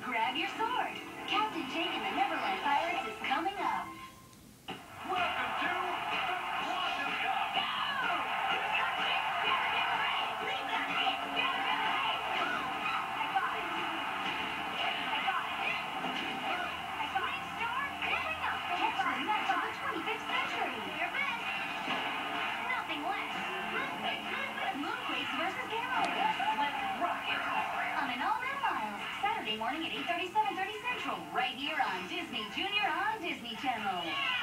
Grab your sword. Captain Jake and the Neverland Pirates is coming up. Welcome to the Quantum Cup. Go! Who's got it? Gotta get away! Leave that beat! Gotta get away! I got it! I got it! I got it! Star coming up! Catch the match of the 25th century! Your best! Nothing less! Moonquakes versus Gamma! Let's rock it. On an all-new Miles, Saturday morning at 8:30, 7:30 Central, right here on Disney Junior on Disney Channel.